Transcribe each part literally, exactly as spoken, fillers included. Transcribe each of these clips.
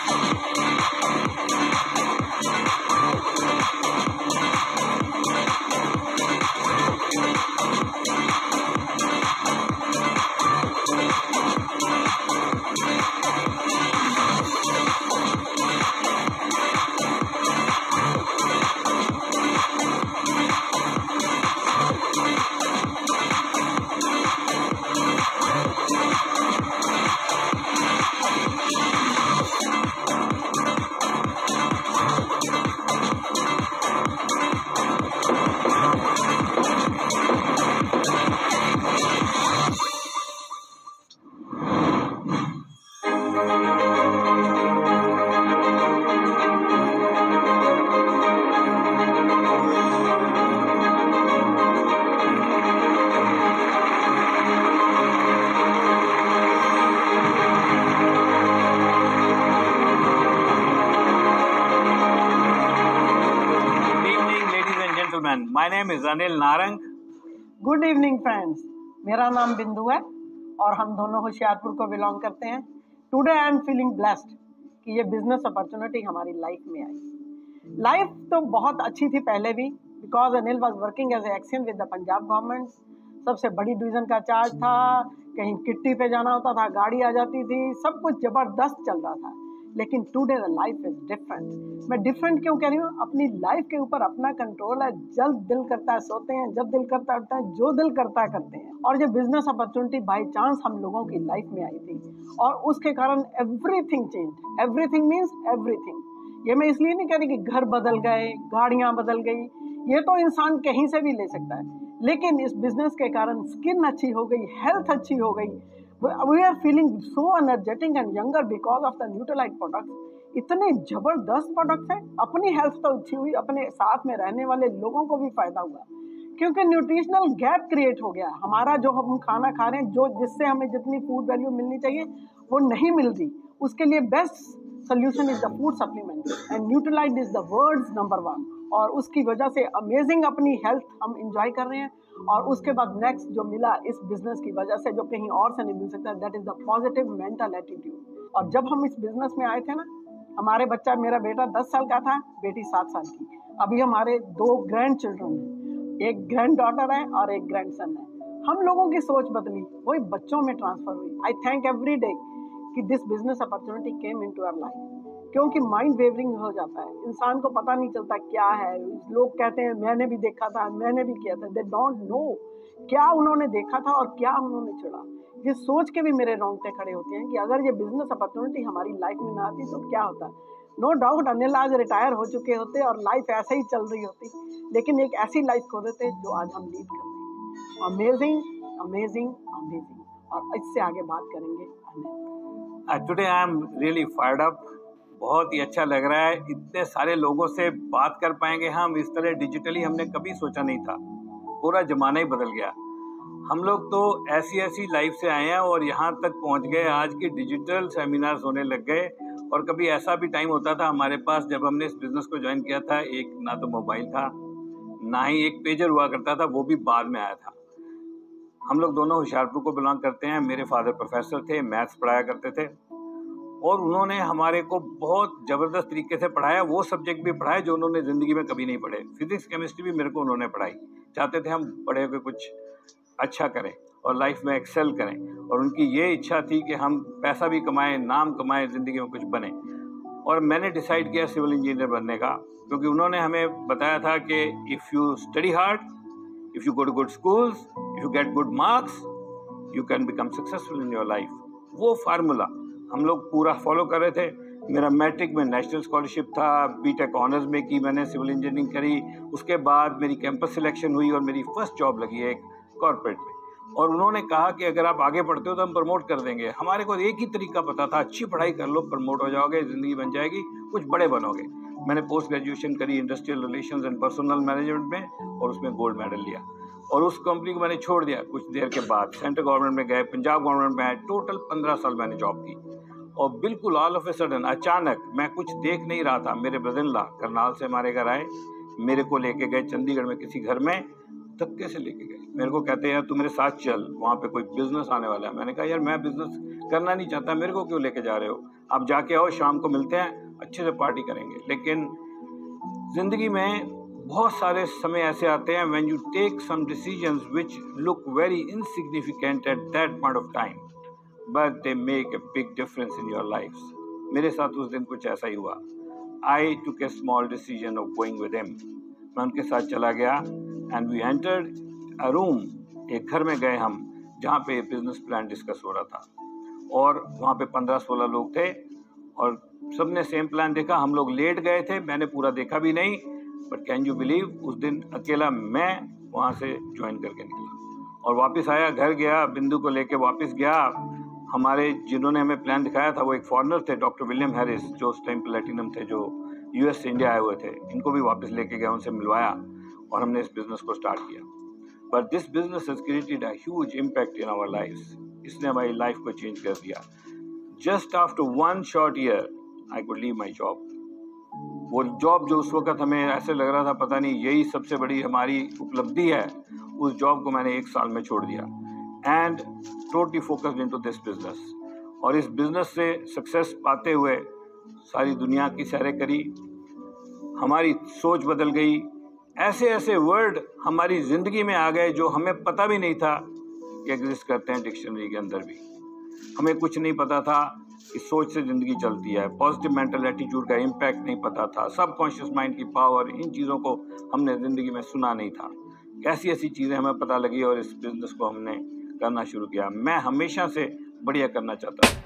My name is Anil Narang. Good evening friends. मेरा नाम बिंदु है और हम दोनों होशियारपुर को बिलोंग करते हैं. Today I am feeling blessed कि ये बिजनेस अपॉर्चुनिटी हमारी लाइफ में आई. लाइफ तो बहुत अच्छी थी पहले भी, because Anil was working as a action with the Punjab government. सबसे बड़ी डिवीजन का चार्ज था, कहीं किट्टी पे जाना होता था, गाड़ी आ जाती थी, सब कुछ जबरदस्त चल रहा था. लेकिन today the life is different. मैं डिफरेंट क्यों कह रही हूँ? अपनी लाइफ के ऊपर अपना कंट्रोल है. जब दिल करता है सोते हैं, जब दिल करता है उठते हैं, जो दिल करता है करते हैं. और ये बिजनेस अपॉर्चुनिटी बाय चांस हम लोगों की लाइफ में आई थी और उसके कारण everything change. Everything means everything. ये मैं इसलिए नहीं कह रही कि घर बदल गए, गाड़ियाँ बदल गई, ये तो इंसान कहीं से भी ले सकता है. लेकिन इस बिजनेस के कारण स्किन अच्छी हो गई, हेल्थ अच्छी हो गई. We are feeling so energetic and younger because of the Nutrilite products. इतने जबरदस्त प्रोडक्ट्स हैं. अपनी हेल्थ तो अच्छी हुई, अपने साथ में रहने वाले लोगों को भी फायदा हुआ, क्योंकि न्यूट्रिशनल गैप क्रिएट हो गया. हमारा जो हम खाना खा रहे हैं, जो जिससे हमें जितनी फूड वैल्यू मिलनी चाहिए वो नहीं मिल रही. उसके लिए best solution is the food supplement and Nutrilite is the world's number one. और उसकी वजह से अमेजिंग अपनी हेल्थ हम इंजॉय कर रहे हैं. और उसके बाद नेक्स्ट जो मिला इस बिजनेस की वजह से, जो कहीं और से नहीं मिल सकता, that is the positive mental attitude. और जब हम इस बिजनेस में आए थे ना, हमारे बच्चा, मेरा बेटा दस साल का था, बेटी सात साल की. अभी हमारे दो ग्रैंड चिल्ड्रन हैं, एक ग्रैंड डॉटर है और एक ग्रैंड सन है. हम लोगों की सोच बदली, वही बच्चों में ट्रांसफर हुई. आई थैंक एवरी डे कि this business opportunity came into our life, क्योंकि माइंड वेवरिंग हो जाता है. इंसान को पता नहीं चलता क्या है. लोग कहते हैं मैंने भी देखा था, मैंने भी किया था. दे डोंट नो क्या उन्होंने देखा था और क्या उन्होंने चुना. ये सोच के भी मेरे रोंगटे खड़े होते हैं कि अगर ये बिजनेस अपॉर्चुनिटी हमारी लाइफ में ना आती तो क्या होता. नो डाउट अनिल आज रिटायर हो चुके होते और लाइफ ऐसे ही चल रही होती, लेकिन एक ऐसी लाइफ खो देते जो आज हम लीड करते हैं. Amazing amazing amazing. और इससे आगे बात करेंगे Anil. Today I am really fired up. बहुत ही अच्छा लग रहा है. इतने सारे लोगों से बात कर पाएंगे हम इस तरह डिजिटली, हमने कभी सोचा नहीं था. पूरा जमाना ही बदल गया. हम लोग तो ऐसी ऐसी लाइफ से आए हैं और यहाँ तक पहुँच गए. आज के डिजिटल सेमिनार्स होने लग गए. और कभी ऐसा भी टाइम होता था हमारे पास, जब हमने इस बिजनेस को ज्वाइन किया था, एक ना तो मोबाइल था, ना ही एक पेजर हुआ करता था, वो भी बाद में आया था. हम लोग दोनों होशियारपुर को बिलोंग करते हैं. मेरे फादर प्रोफेसर थे, मैथ्स पढ़ाया करते थे और उन्होंने हमारे को बहुत ज़बरदस्त तरीके से पढ़ाया. वो सब्जेक्ट भी पढ़ाए जो उन्होंने ज़िंदगी में कभी नहीं पढ़े. फिजिक्स केमिस्ट्री भी मेरे को उन्होंने पढ़ाई. चाहते थे हम बड़े होकर कुछ अच्छा करें और लाइफ में एक्सेल करें. और उनकी ये इच्छा थी कि हम पैसा भी कमाएं, नाम कमाएं, ज़िंदगी में कुछ बने. और मैंने डिसाइड किया सिविल इंजीनियर बनने का, क्योंकि उन्होंने हमें बताया था कि if you study hard, if you go to good schools, if you get good marks, you can become successful in your life. वो फार्मूला हम लोग पूरा फॉलो कर रहे थे. मेरा मैट्रिक में नेशनल स्कॉलरशिप था, बीटेक ऑनर्स में की मैंने, सिविल इंजीनियरिंग करी. उसके बाद मेरी कैंपस सिलेक्शन हुई और मेरी फर्स्ट जॉब लगी है एक कॉर्पोरेट में. और उन्होंने कहा कि अगर आप आगे पढ़ते हो तो हम प्रमोट कर देंगे. हमारे को एक ही तरीका पता था, अच्छी पढ़ाई कर लो, प्रमोट हो जाओगे, ज़िंदगी बन जाएगी, कुछ बड़े बनोगे. मैंने पोस्ट ग्रेजुएशन करी industrial relations and personal management में और उसमें गोल्ड मेडल लिया. और उस कंपनी को मैंने छोड़ दिया कुछ देर के बाद. सेंट्रल गवर्नमेंट में गए, पंजाब गवर्नमेंट में आए. टोटल पंद्रह साल मैंने जॉब की. और बिल्कुल ऑल ऑफ ए सडन, अचानक, मैं कुछ देख नहीं रहा था, मेरे ब्रदर इन लॉ करनाल से हमारे घर आए, मेरे को लेके गए चंडीगढ़ में किसी घर में, धक्के से लेके गए. मेरे को कहते हैं यार तू मेरे साथ चल, वहाँ पे कोई बिजनेस आने वाला है. मैंने कहा यार मैं बिजनेस करना नहीं चाहता, मेरे को क्यों लेके जा रहे हो? आप जाके आओ, शाम को मिलते हैं, अच्छे से पार्टी करेंगे। लेकिन जिंदगी में बहुत सारे समय ऐसे आते हैं when you take some decisions which look very insignificant at that point of time, but they make a big difference in your lives. मेरे साथ उस दिन कुछ ऐसा ही हुआ। I took a small decision of going with him. मैं उनके साथ चला गया and we entered a room. एक घर में गए हम जहाँ पे बिजनेस प्लान डिस्कस हो रहा था और वहाँ पे पंद्रह सोलह लोग थे और सबने सेम प्लान देखा। हम लोग लेट गए थे, मैंने पूरा देखा भी नहीं, बट कैन यू बिलीव उस दिन अकेला मैं वहाँ से ज्वाइन करके निकला और वापस आया, घर गया, बिंदु को लेके वापस गया। हमारे जिन्होंने हमें प्लान दिखाया था वो एक फॉरेनर थे, डॉक्टर विलियम हैरिस, जो उस टाइम प्लेटिनम थे, जो यूएस से इंडिया आए हुए थे। इनको भी वापस लेके गया, उनसे मिलवाया और हमने इस बिजनेस को स्टार्ट किया। But this business has created a huge impact in our lifes. इसने हमारी लाइफ को चेंज कर दिया। Just after one short year I could leave my job. वो जॉब जो उस वक्त हमें ऐसे लग रहा था पता नहीं यही सबसे बड़ी हमारी उपलब्धि है, उस जॉब को मैंने एक साल में छोड़ दिया and totally focused into this business. और इस बिजनेस से सक्सेस पाते हुए सारी दुनिया की सैरें करी, हमारी सोच बदल गई। ऐसे ऐसे वर्ड हमारी ज़िंदगी में आ गए जो हमें पता भी नहीं था कि एग्जिस्ट करते हैं डिक्शनरी के अंदर भी। हमें कुछ नहीं पता था कि सोच से ज़िंदगी चलती है, पॉजिटिव मेंटल एटीट्यूड का इम्पैक्ट नहीं पता था, सबकॉन्शियस माइंड की पावर, इन चीज़ों को हमने ज़िंदगी में सुना नहीं था। ऐसी ऐसी चीज़ें हमें पता लगी और इस बिज़नेस को हमने करना शुरू किया। मैं हमेशा से बढ़िया करना चाहता था।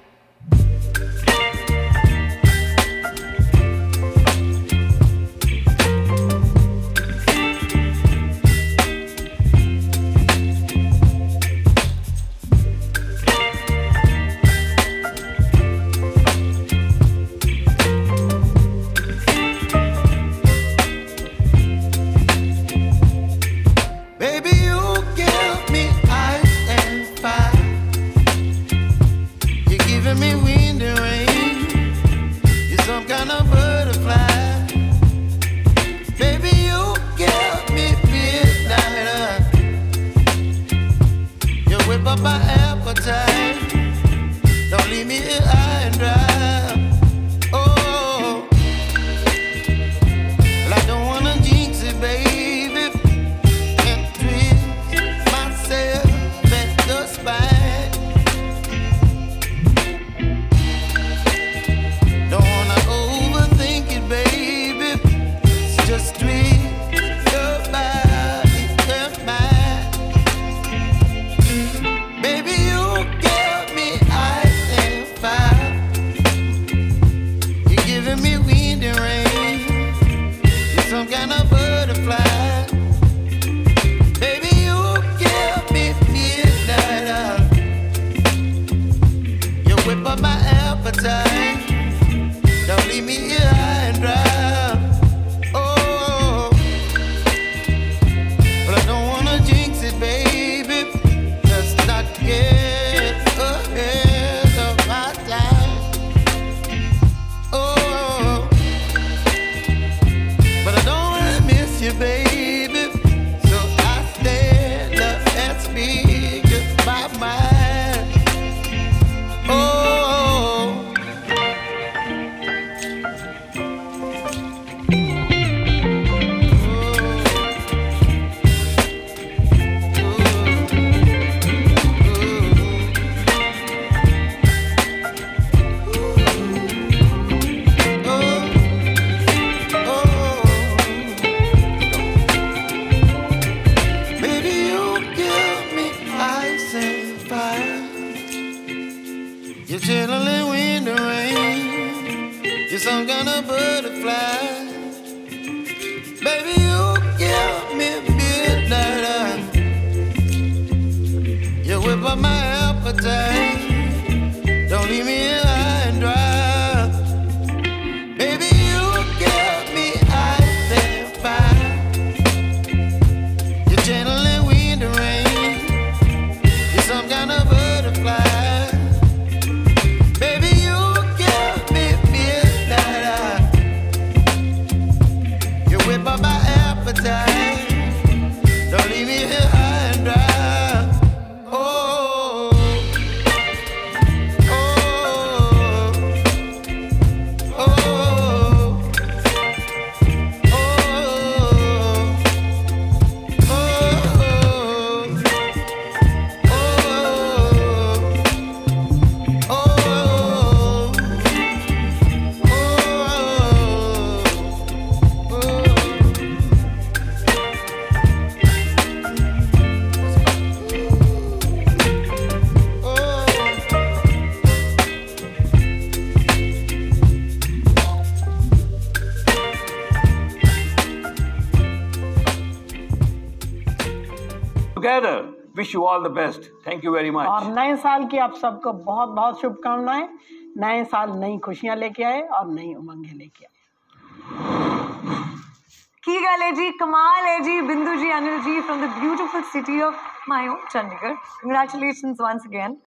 together wish you all the best. Thank you very much. और नए साल की आप सबको बहुत बहुत शुभकामनाएं। नए साल नई खुशियां लेके आए और नई उमंगें लेके आए। की गल है जी, कमाल है जी, Bindu ji, Anil ji, from the beautiful city of my own Chandigarh. Congratulations once again.